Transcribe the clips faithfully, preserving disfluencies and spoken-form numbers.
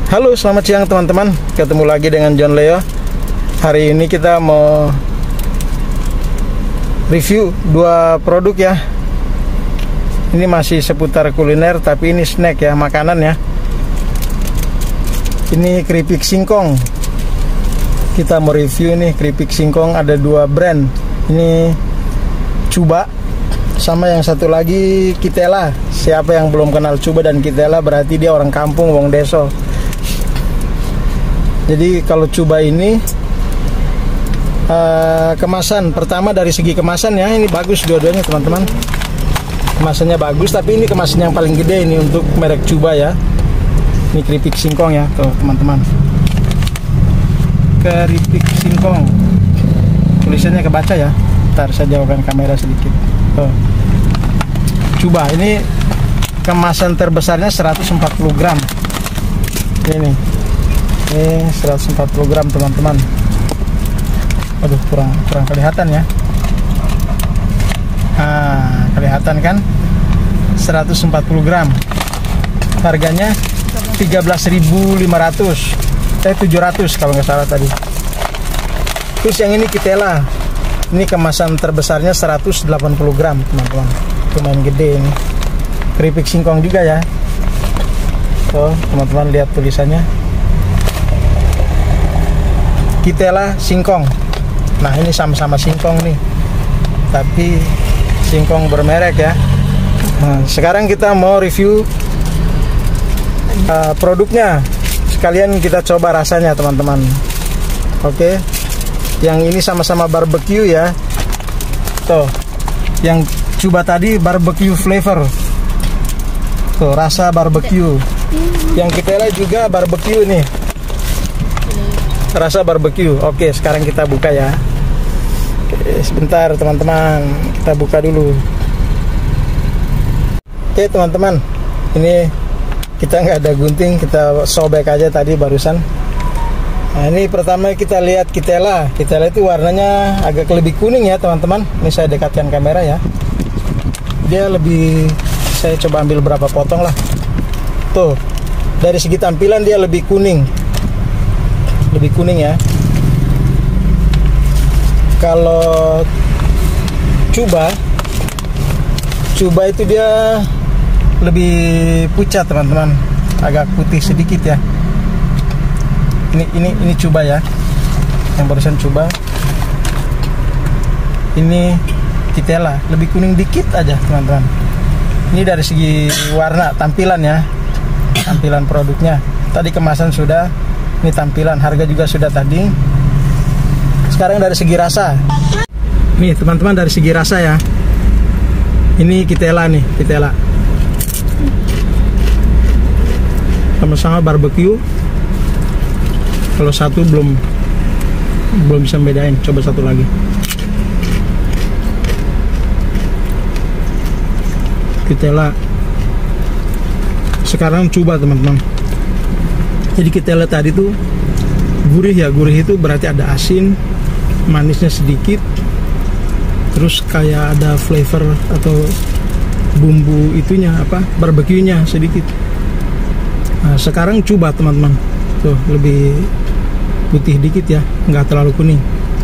Halo, selamat siang teman-teman. Ketemu lagi dengan John Leo. Hari ini kita mau review dua produk ya. Ini masih seputar kuliner, tapi ini snack ya, makanan ya. Ini keripik singkong. Kita mau review nih keripik singkong, ada dua brand. Ini Cuba sama yang satu lagi Kitela. Siapa yang belum kenal Cuba dan Kitela berarti dia orang kampung, wong deso. Jadi kalau Cuba ini uh, kemasan pertama dari segi kemasan ya, ini bagus dua-duanya teman-teman. Kemasannya bagus, tapi ini kemasan yang paling gede ini untuk merek Cuba ya. Ini keripik singkong ya, tuh teman-teman. Keripik singkong. Tulisannya kebaca ya. Ntar saya jauhkan kamera sedikit. Tuh. Cuba ini kemasan terbesarnya seratus empat puluh gram. Ini. Ini seratus empat puluh gram teman-teman. Aduh, kurang kurang kelihatan ya. Nah, kelihatan kan? seratus empat puluh gram. Harganya tiga belas ribu lima ratus. Eh tujuh ratus kalau nggak salah tadi. Terus yang ini Kitela. Ini kemasan terbesarnya seratus delapan puluh gram, teman-teman. Lumayan gede ini. Keripik singkong juga ya. Oh, teman-teman lihat tulisannya. Kitela singkong. Nah, ini sama-sama singkong nih, tapi singkong bermerek ya. Nah, sekarang kita mau review uh, produknya. Sekalian kita coba rasanya teman-teman. Oke. Yang ini sama-sama barbecue ya. Tuh. Yang Cuba tadi barbecue flavor. Tuh, rasa barbecue. Yang Kitela juga barbecue nih. Rasa barbecue. Oke, sekarang kita buka ya. Oke, sebentar teman-teman, kita buka dulu. Oke teman-teman, ini kita nggak ada gunting, kita sobek aja tadi barusan. Nah, ini pertama kita lihat Kitela. Kitela itu warnanya agak lebih kuning ya teman-teman. Ini saya dekatkan kamera ya. Dia lebih, saya coba ambil berapa potong lah. Tuh, dari segi tampilan dia lebih kuning. Lebih kuning ya. Kalau Cuba Cuba itu dia lebih pucat teman-teman, agak putih sedikit ya. Ini ini ini Cuba ya, yang barusan Cuba. Ini Kitela, lebih kuning dikit aja teman-teman. Ini dari segi warna, tampilan ya, tampilan produknya. Tadi kemasan sudah. Ini tampilan, harga juga sudah tadi. Sekarang dari segi rasa. Nih teman-teman, dari segi rasa ya. Ini Kitela nih, Kitela. Sama-sama barbecue. Kalau satu belum belum bisa membedain. Coba satu lagi. Kitela. Sekarang coba teman-teman. Jadi Kitela tadi tuh gurih ya, gurih itu berarti ada asin, manisnya sedikit, terus kayak ada flavor atau bumbu itunya apa, barbeque-nya sedikit. Nah, sekarang coba teman-teman, tuh lebih putih dikit ya, nggak terlalu kuning.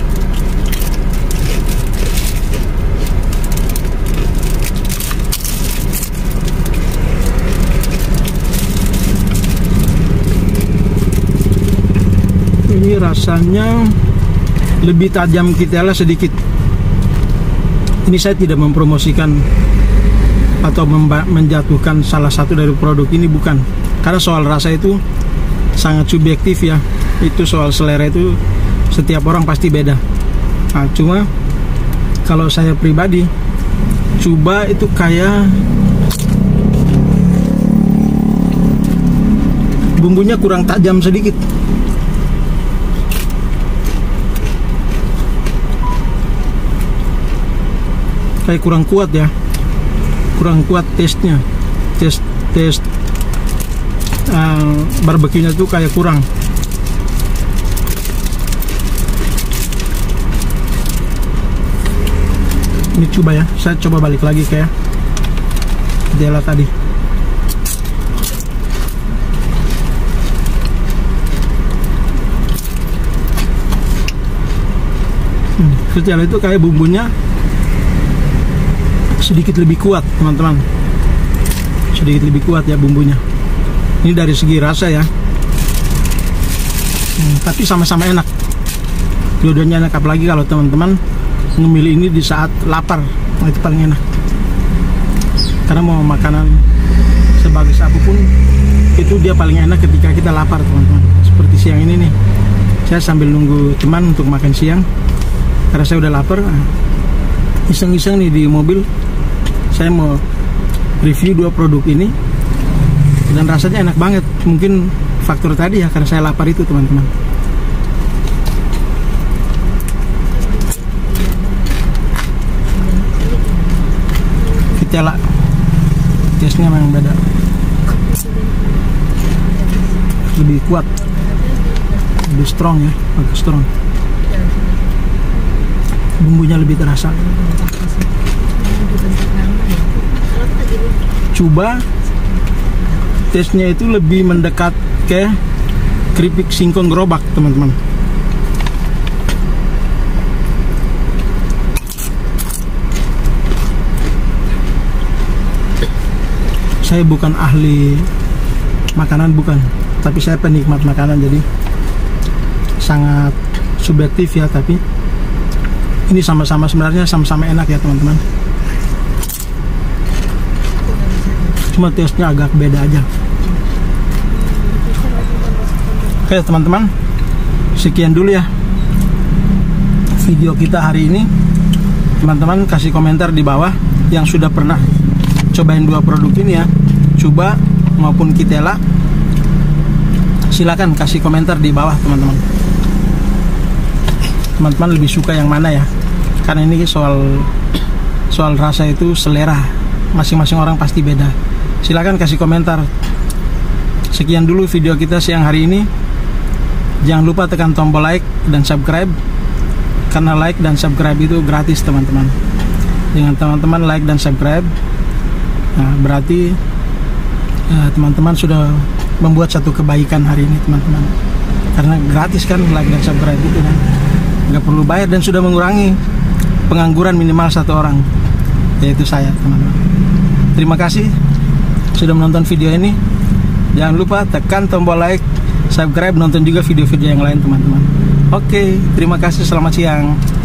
Ini rasanya lebih tajam Kitela sedikit. Ini saya tidak mempromosikan atau menjatuhkan salah satu dari produk ini, bukan. Karena soal rasa itu sangat subjektif ya. Itu soal selera itu setiap orang pasti beda. Nah, cuma kalau saya pribadi, Cuba itu kayak bumbunya kurang tajam sedikit. Kayak kurang kuat ya, kurang kuat taste-nya, taste taste uh, barbecue-nya tuh kayak kurang. Ini coba ya, saya coba balik lagi kayak Kitela tadi. hmm, ketela itu kayak bumbunya sedikit lebih kuat teman-teman, sedikit lebih kuat ya bumbunya. Ini dari segi rasa ya, hmm, tapi sama-sama enak, dua-duanya enak. Apalagi kalau teman-teman memilih ini di saat lapar, nah itu paling enak. Karena mau makanan sebagus apapun itu dia paling enak ketika kita lapar teman-teman. Seperti siang ini nih, saya sambil nunggu teman untuk makan siang karena saya udah lapar. Iseng-iseng nih di mobil saya mau review dua produk ini dan rasanya enak banget. Mungkin faktor tadi ya, karena saya lapar itu teman-teman. Ketela taste-nya memang beda, lebih kuat, lebih strong ya, agak strong. Bumbunya lebih terasa. Coba taste-nya itu lebih mendekat ke keripik singkong gerobak teman-teman. Saya bukan ahli makanan, bukan, tapi saya penikmat makanan, jadi sangat subjektif ya. Tapi ini sama-sama sebenarnya sama-sama enak ya teman-teman. Cuma taste-nya agak beda aja. Oke teman-teman, sekian dulu ya video kita hari ini. Teman-teman kasih komentar di bawah yang sudah pernah cobain dua produk ini ya, coba maupun ketela. Silakan kasih komentar di bawah teman-teman. Teman-teman lebih suka yang mana ya? Karena ini soal soal rasa itu selera, masing-masing orang pasti beda. Silakan kasih komentar. Sekian dulu video kita siang hari ini. Jangan lupa tekan tombol like dan subscribe, karena like dan subscribe itu gratis teman-teman. Dengan teman-teman like dan subscribe, nah, berarti teman-teman uh, sudah membuat satu kebaikan hari ini teman-teman. Karena gratis kan like dan subscribe itu kan, nggak perlu bayar dan sudah mengurangi pengangguran minimal satu orang, yaitu saya teman-teman. Terima kasih sudah menonton video ini. Jangan lupa tekan tombol like, subscribe, nonton juga video-video yang lain teman-teman. Oke, terima kasih, selamat siang.